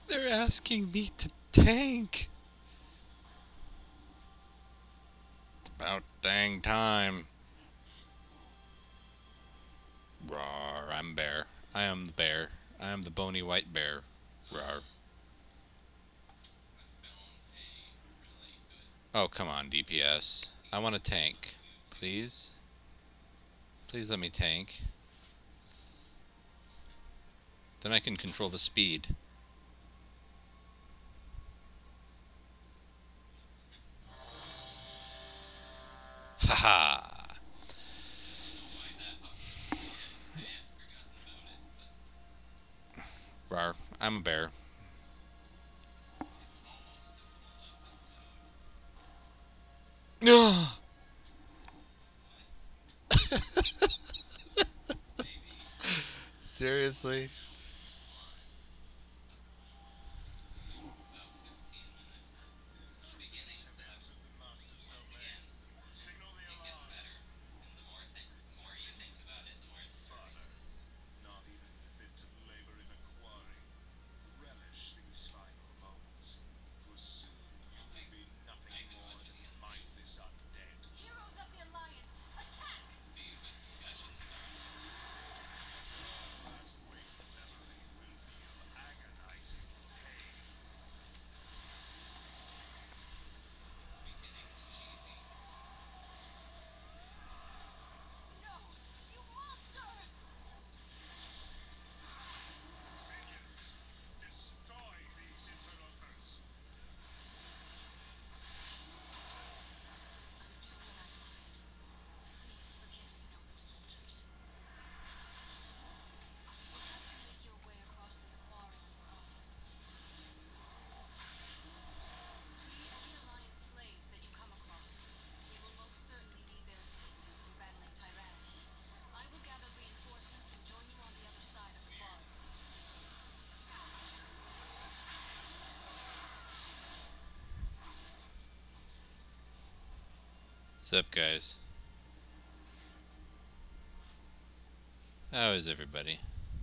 They're asking me to tank. About dang time. Roar, I'm bear. I am the bear. I am the bony white bear. Roar. Oh, come on, DPS. I want to tank. Please? Please let me tank. Then I can control the speed. Haha! Rar, I'm a bear. No! Seriously? What's up, guys? How is everybody?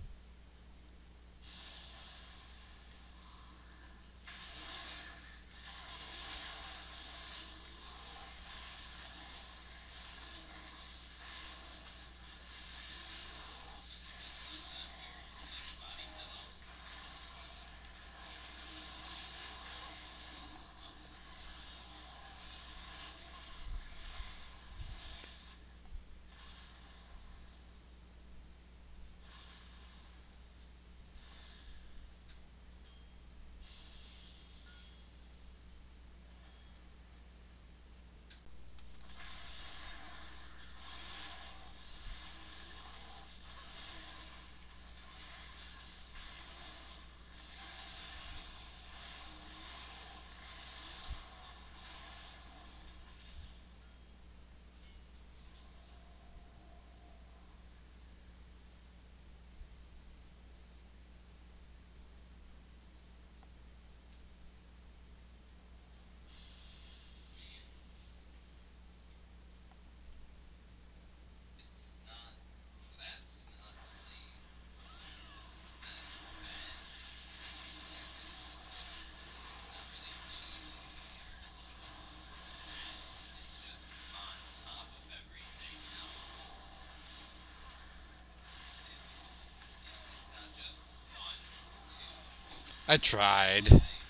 I tried.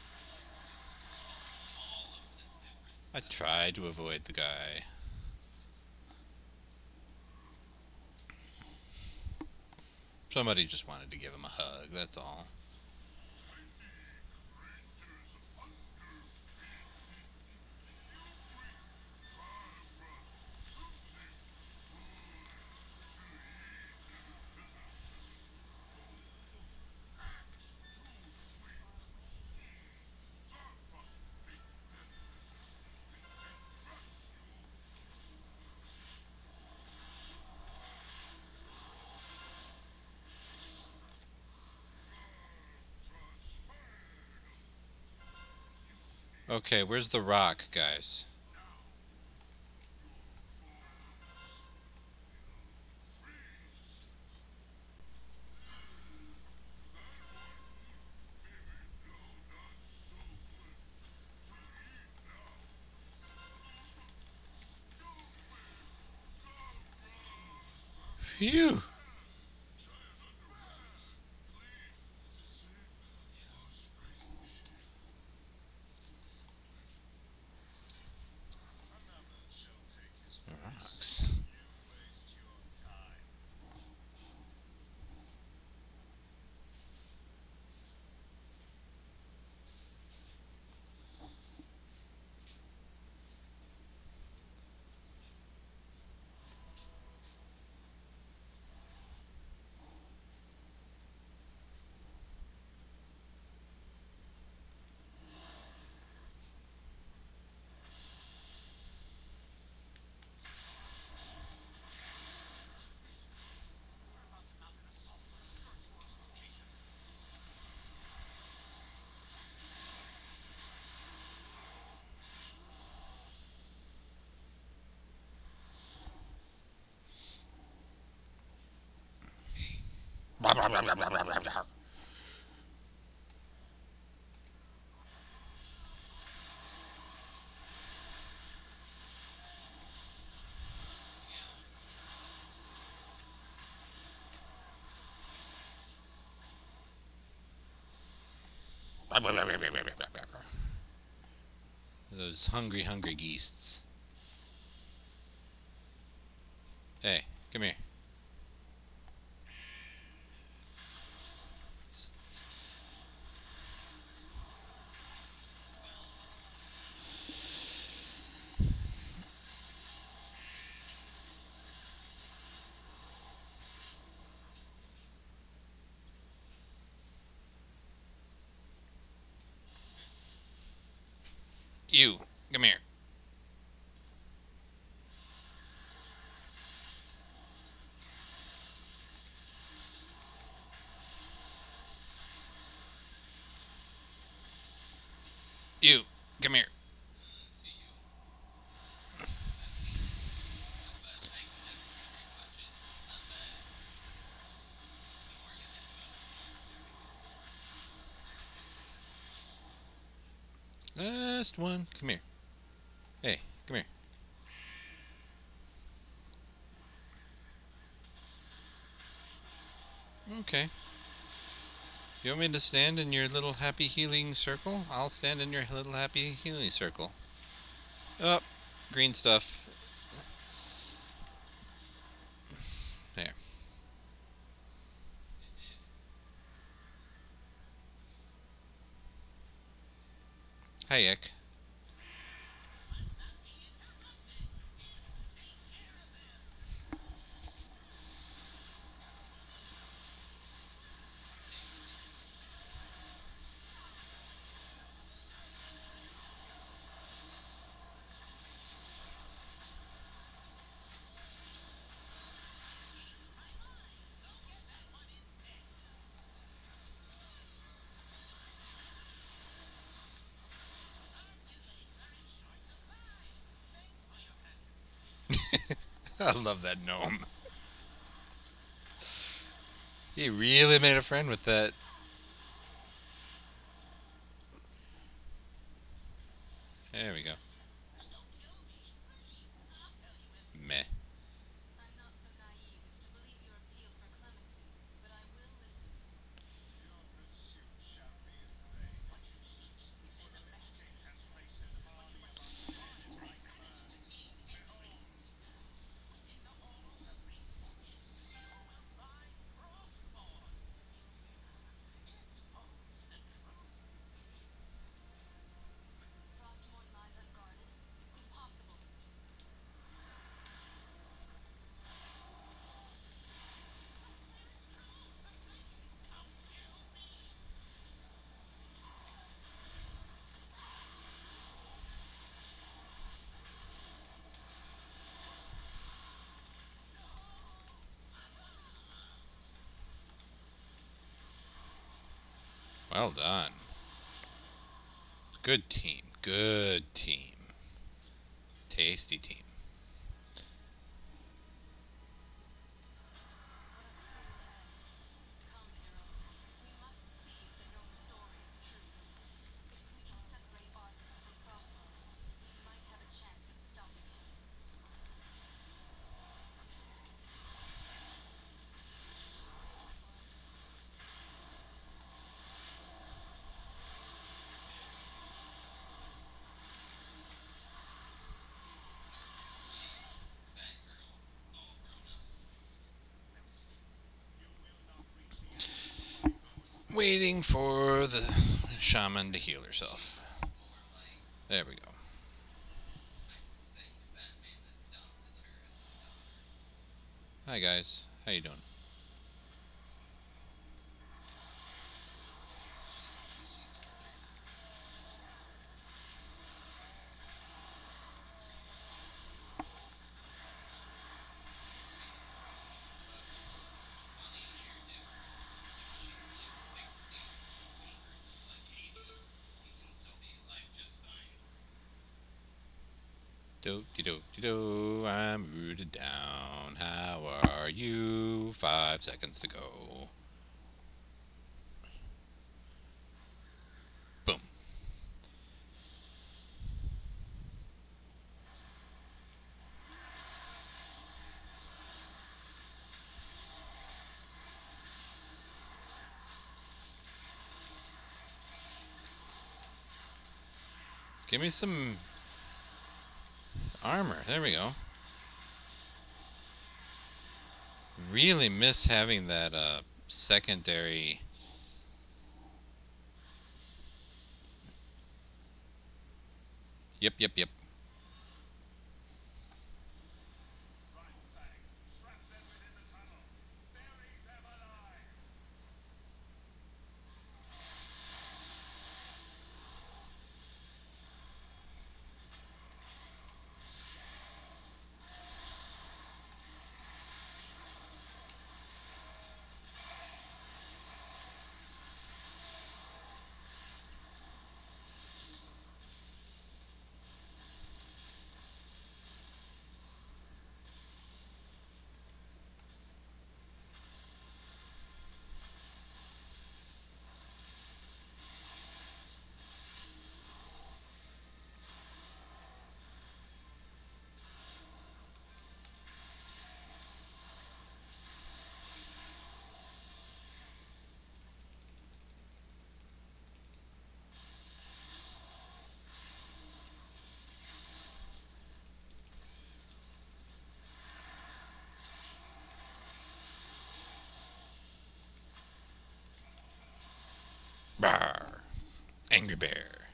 I tried to avoid the guy. Somebody just wanted to give him a hug, that's all. Okay, where's the rock, guys? Phew. Rocks. Blah, blah, blah, blah, blah, blah, blah. Blah, blah, blah, blah, blah, blah, blah, blah. Those hungry, hungry geese. Hey, come here. You, come here. You, come here. Last one. Come here. Hey, come here. Okay. You want me to stand in your little happy healing circle? I'll stand in your little happy healing circle. Oh, green stuff. There. Hayek. I love that gnome. He really made a friend with that. There we go. Meh. Well done. Good team. Good team. Tasty team. Waiting for the shaman to heal herself. There we go. Hi guys, how you doing? Do, I'm rooted down. How are you? 5 seconds to go. Boom. Give me some armor. There we go. Really miss having that secondary. Yep. Rawr. Angry bear.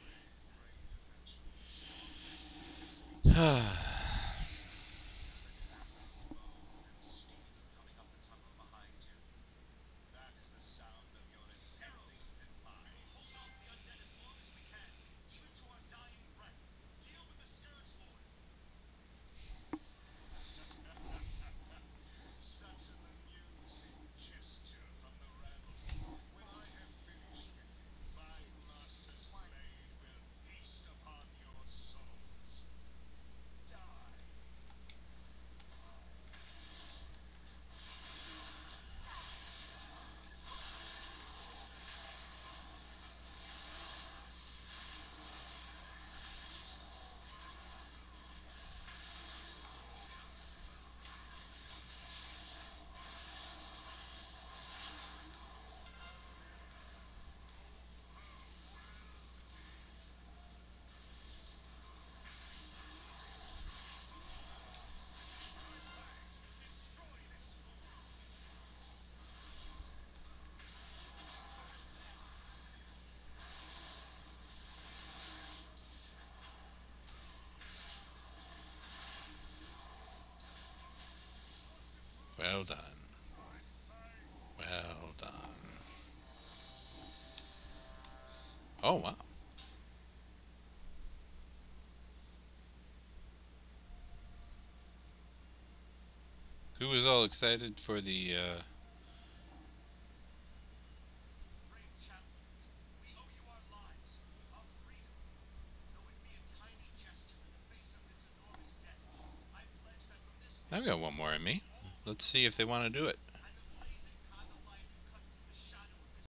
Well done. Well done. Oh, wow. Who was all excited for the I've got one more in me. Let's see if they want to do it.